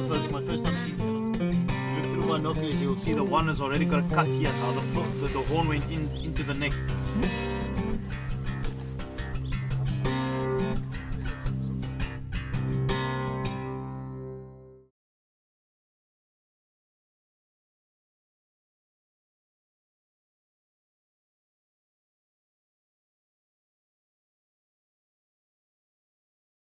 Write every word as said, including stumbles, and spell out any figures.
folks, my first time seeing eland. You look through my binoculars, you'll see the one has already got a cut here. Now the, the, the horn went in into the neck.